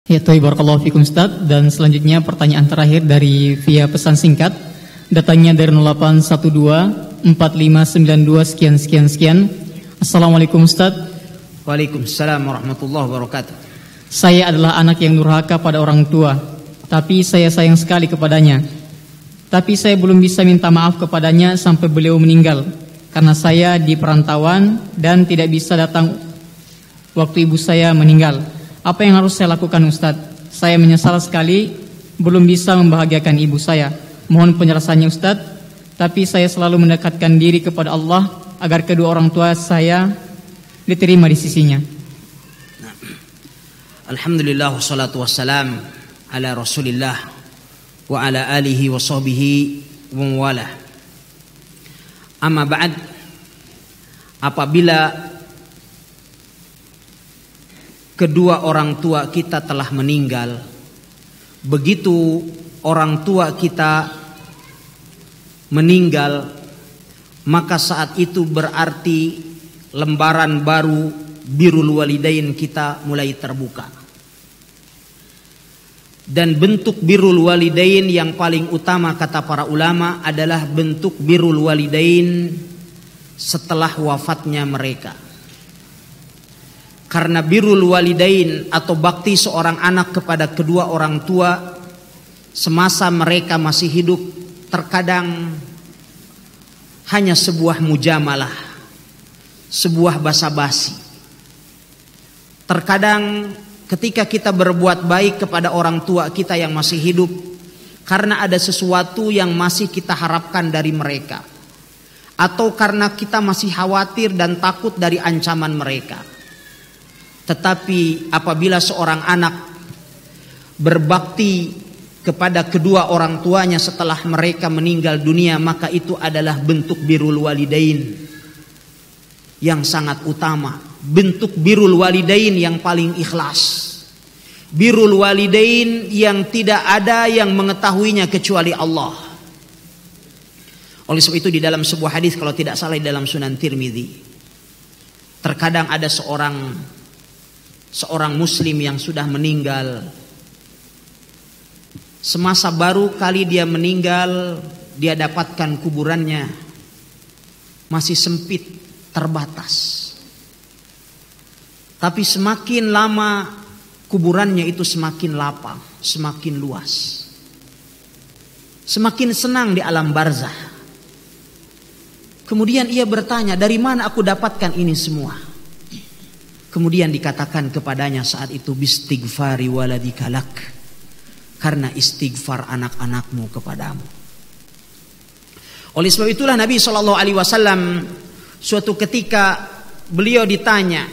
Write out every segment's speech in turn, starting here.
Ya, barakallahu fikum Ustaz. Dan selanjutnya pertanyaan terakhir dari via pesan singkat. Datangnya dari 0812 4592 sekian. Assalamualaikum Ustaz. Waalaikumsalam warahmatullahi wabarakatuh. Saya adalah anak yang durhaka pada orang tua, tapi saya sayang sekali kepadanya. Tapi saya belum bisa minta maaf kepadanya sampai beliau meninggal, karena saya di perantauan dan tidak bisa datang waktu ibu saya meninggal. Apa yang harus saya lakukan Ustadz? Saya menyesal sekali belum bisa membahagiakan ibu saya. Mohon penjelasannya Ustadz. Tapi saya selalu mendekatkan diri kepada Allah agar kedua orang tua saya diterima di sisinya. Alhamdulillah wassalatu wassalam ala Rasulillah wa ala alihi wa sahbihi wa mawala. Amma ba'd, apabila kedua orang tua kita telah meninggal, begitu orang tua kita meninggal, maka saat itu berarti lembaran baru birrul walidain kita mulai terbuka. Dan bentuk birrul walidain yang paling utama kata para ulama adalah bentuk birrul walidain setelah wafatnya mereka. Karena birrul walidain atau bakti seorang anak kepada kedua orang tua semasa mereka masih hidup terkadang hanya sebuah mujamalah, sebuah basa-basi. Terkadang ketika kita berbuat baik kepada orang tua kita yang masih hidup, karena ada sesuatu yang masih kita harapkan dari mereka, atau karena kita masih khawatir dan takut dari ancaman mereka. Tetapi apabila seorang anak berbakti kepada kedua orang tuanya setelah mereka meninggal dunia, maka itu adalah bentuk birrul walidain yang sangat utama, bentuk birrul walidain yang paling ikhlas, birrul walidain yang tidak ada yang mengetahuinya kecuali Allah. Oleh sebab itu di dalam sebuah hadis, kalau tidak salah di dalam Sunan Tirmidzi, terkadang ada seorang muslim yang sudah meninggal, semasa baru kali dia meninggal, dia dapatkan kuburannya masih sempit, terbatas. Tapi semakin lama kuburannya itu semakin lapang, semakin luas, semakin senang di alam barzah. Kemudian ia bertanya, dari mana aku dapatkan ini semua? Kemudian dikatakan kepadanya saat itu, bistighfari waladika lak, karena istighfar anak-anakmu kepadamu. Oleh sebab itulah Nabi SAW suatu ketika beliau ditanya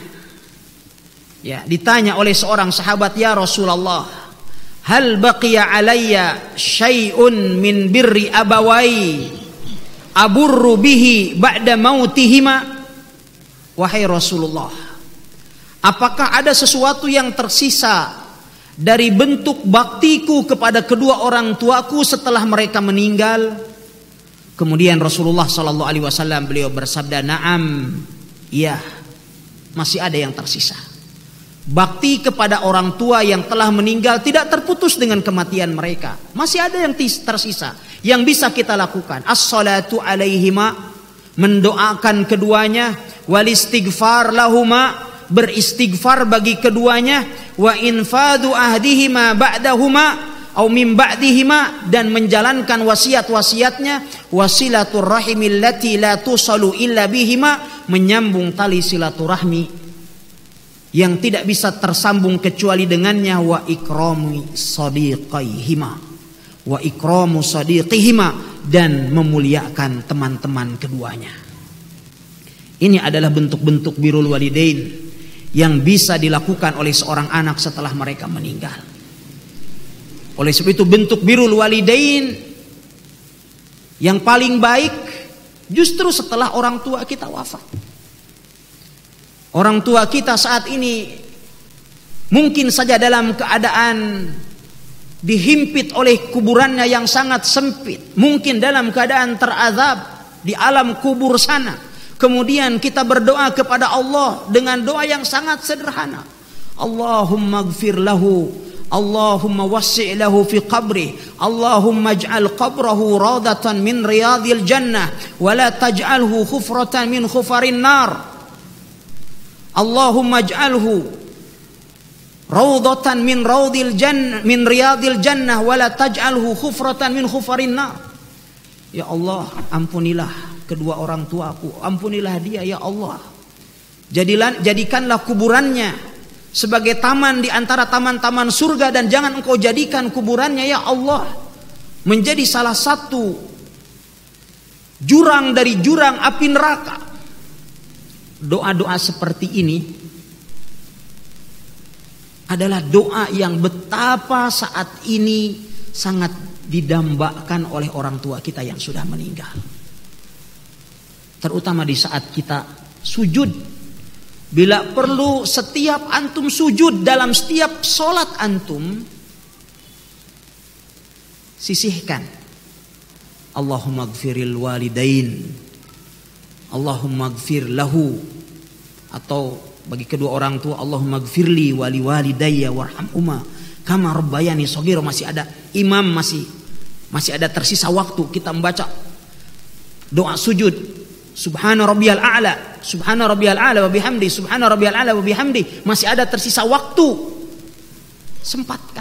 oleh seorang sahabat, ya Rasulullah, hal baqiya alayya syai'un min birri abawai aburru bihi ba'da mautihima. Wahai Rasulullah, apakah ada sesuatu yang tersisa dari bentuk baktiku kepada kedua orang tuaku setelah mereka meninggal? Kemudian Rasulullah SAW beliau bersabda, na'am, iya, masih ada yang tersisa. Bakti kepada orang tua yang telah meninggal tidak terputus dengan kematian mereka. Masih ada yang tersisa yang bisa kita lakukan. As-salatu alaihima, mendoakan keduanya, wal istighfar lahuma, beristighfar bagi keduanya, wa infadu ahdihima ba'dahuma au min ba'dihima, dan menjalankan wasiat-wasiatnya, wasilatur rahimil lati la tusalu illa bihima, menyambung tali silaturahmi yang tidak bisa tersambung kecuali dengannya, wa ikramu sadiqihima, wa ikramu sadiqihima, dan memuliakan teman-teman keduanya. Ini adalah bentuk-bentuk birrul walidain yang bisa dilakukan oleh seorang anak setelah mereka meninggal. Oleh sebab itu bentuk birrul walidain yang paling baik justru setelah orang tua kita wafat. Orang tua kita saat ini mungkin saja dalam keadaan dihimpit oleh kuburannya yang sangat sempit, mungkin dalam keadaan terazab di alam kubur sana. Kemudian kita berdoa kepada Allah dengan doa yang sangat sederhana, Allahumma gfir lahu, Allahumma wassi' lahu fi qabrih, Allahumma ij'al qabrahu rawdatan min riyadil jannah wa la taj'alhu khufratan min khufarin nar. Allahumma ij'alhu rawdatan min riyadil jannah wa la taj'alhu khufratan min khufarin nar. Ya Allah, ampunilah kedua orang tuaku, ampunilah dia ya Allah. Jadikanlah kuburannya sebagai taman di antara taman-taman surga, dan jangan engkau jadikan kuburannya ya Allah menjadi salah satu jurang dari jurang api neraka. Doa-doa seperti ini adalah doa yang betapa saat ini sangat didambakan oleh orang tua kita yang sudah meninggal. Terutama di saat kita sujud. Bila perlu setiap antum sujud dalam setiap solat antum, sisihkan Allahumma gfiril walidain, Allahumma gfir lahu, atau bagi kedua orang tua Allahumma gfirli wali walidayya warhamhuma kama rabbayani shaghira. Masih ada imam, masih ada tersisa waktu kita membaca doa sujud. Subhana rabbiyal a'la, subhana rabbiyal a'la wa bihamdi, subhana rabbiyal a'la wa bihamdi. Masih ada tersisa waktu, sempatkan.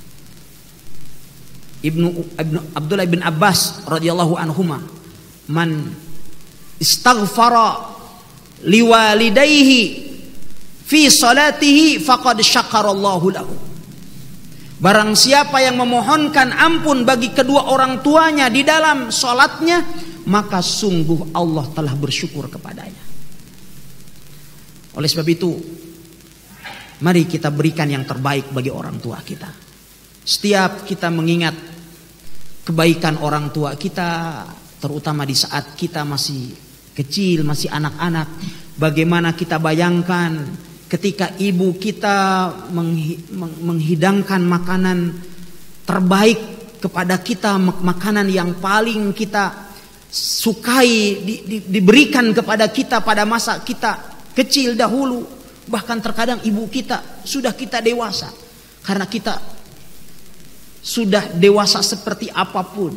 Abdullah bin Abbas radhiyallahu anhuma, man istaghfara liwalidayhi fi salatihi faqad syakarallahu lahu. Barang siapa yang memohonkan ampun bagi kedua orang tuanya di dalam salatnya, maka sungguh Allah telah bersyukur kepadanya. Oleh sebab itu, mari kita berikan yang terbaik bagi orang tua kita. Setiap kita mengingat kebaikan orang tua kita, terutama di saat kita masih kecil, masih anak-anak, bagaimana kita bayangkan ketika ibu kita menghidangkan makanan terbaik kepada kita, makanan yang paling kita sukai diberikan kepada kita pada masa kita kecil dahulu. Bahkan terkadang ibu kita sudah kita dewasa, karena kita sudah dewasa seperti apapun,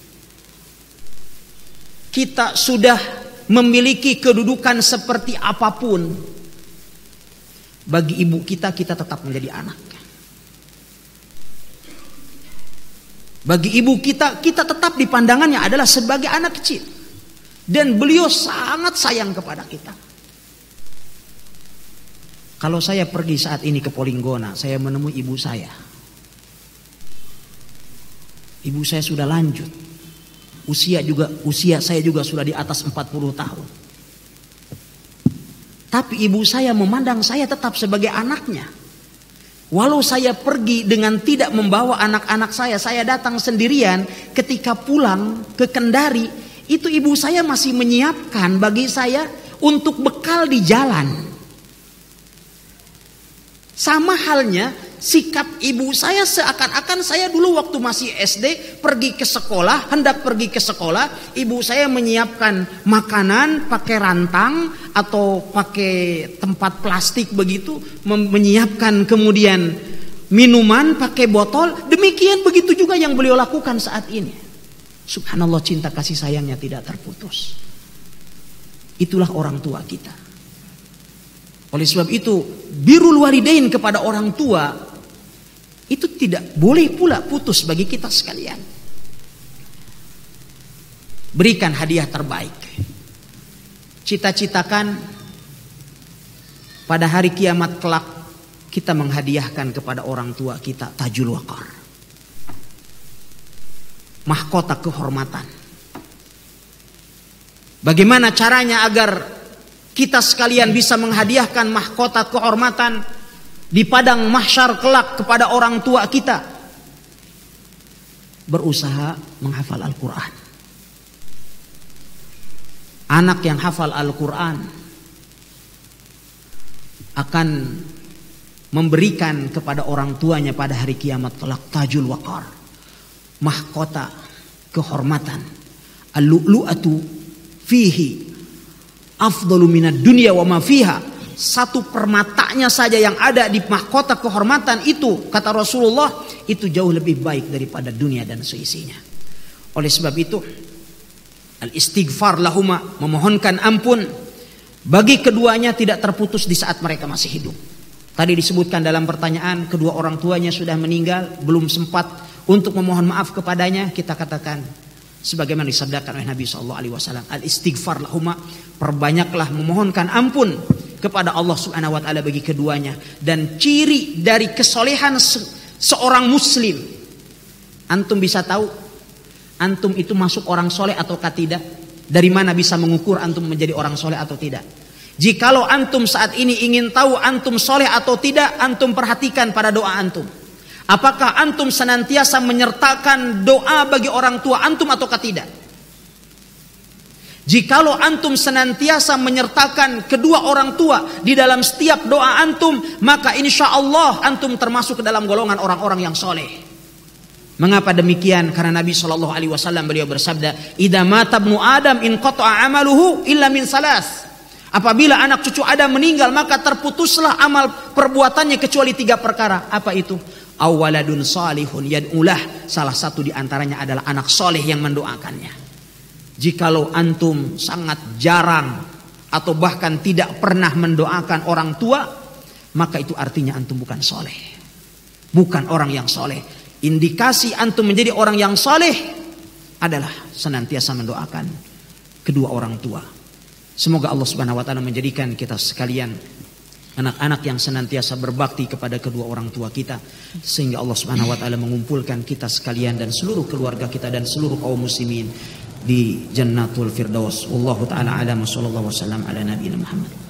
kita sudah memiliki kedudukan seperti apapun, bagi ibu kita tetap menjadi anak. Bagi ibu kita tetap dipandangannya adalah sebagai anak kecil. Dan beliau sangat sayang kepada kita. Kalau saya pergi saat ini ke Polinggona, saya menemui ibu saya. Ibu saya sudah lanjut. Usia saya juga sudah di atas 40 tahun. Tapi ibu saya memandang saya tetap sebagai anaknya. Walau saya pergi dengan tidak membawa anak-anak saya datang sendirian. Ketika pulang ke Kendari, itu ibu saya masih menyiapkan bagi saya untuk bekal di jalan. Sama halnya sikap ibu saya, seakan-akan saya dulu waktu masih SD pergi ke sekolah, hendak pergi ke sekolah, ibu saya menyiapkan makanan pakai rantang atau pakai tempat plastik begitu, menyiapkan kemudian minuman pakai botol. Demikian begitu juga yang beliau lakukan saat ini. Subhanallah, cinta kasih sayangnya tidak terputus. Itulah orang tua kita. Oleh sebab itu, birrul walidain kepada orang tua itu tidak boleh pula putus bagi kita sekalian. Berikan hadiah terbaik. Cita-citakan pada hari kiamat kelak kita menghadiahkan kepada orang tua kita tajul waqar, mahkota kehormatan. Bagaimana caranya agar kita sekalian bisa menghadiahkan mahkota kehormatan di padang mahsyar kelak kepada orang tua kita? Berusaha menghafal Al-Quran. Anak yang hafal Al-Quran akan memberikan kepada orang tuanya pada hari kiamat kelak tajul waqar, mahkota kehormatan. Al-lu'lu'atu fihi afdalu minad dunya wa ma fiha satu permatanya saja yang ada di mahkota kehormatan itu, kata Rasulullah, itu jauh lebih baik daripada dunia dan seisinya. Oleh sebab itu, al-istighfar lahuma, memohonkan ampun bagi keduanya tidak terputus di saat mereka masih hidup. Tadi disebutkan dalam pertanyaan, kedua orang tuanya sudah meninggal, belum sempat untuk memohon maaf kepadanya. Kita katakan sebagaimana disabdakan oleh Nabi SAW, al-istighfar lahuma, perbanyaklah memohonkan ampun kepada Allah Subhanahu wa taala bagi keduanya. Dan ciri dari kesolehan seorang muslim, antum bisa tahu antum itu masuk orang soleh ataukah tidak? Dari mana bisa mengukur antum menjadi orang soleh atau tidak? Jikalau antum saat ini ingin tahu antum soleh atau tidak, antum perhatikan pada doa antum. Apakah antum senantiasa menyertakan doa bagi orang tua antum ataukah tidak? Jikalau antum senantiasa menyertakan kedua orang tua di dalam setiap doa antum, maka insya Allah antum termasuk ke dalam golongan orang-orang yang soleh. Mengapa demikian? Karena Nabi SAW beliau bersabda, "Idza mata ibnu Adam inqata'a amaluhu illa min salas." Apabila anak cucu Adam meninggal, maka terputuslah amal perbuatannya kecuali 3 perkara. Apa itu? Awaladun salihun yad'ulah. Salah satu di antaranya adalah anak soleh yang mendoakannya. Jikalau antum sangat jarang atau bahkan tidak pernah mendoakan orang tua, maka itu artinya antum bukan soleh, bukan orang yang soleh. Indikasi antum menjadi orang yang soleh adalah senantiasa mendoakan kedua orang tua. Semoga Allah Subhanahu wa taala menjadikan kita sekalian anak-anak yang senantiasa berbakti kepada kedua orang tua kita, sehingga Allah Subhanahu wa taala mengumpulkan kita sekalian dan seluruh keluarga kita dan seluruh kaum muslimin di Jannatul Firdaus. Wallahu taala alam, sallallahu wasallam ala nabiyina Muhammad.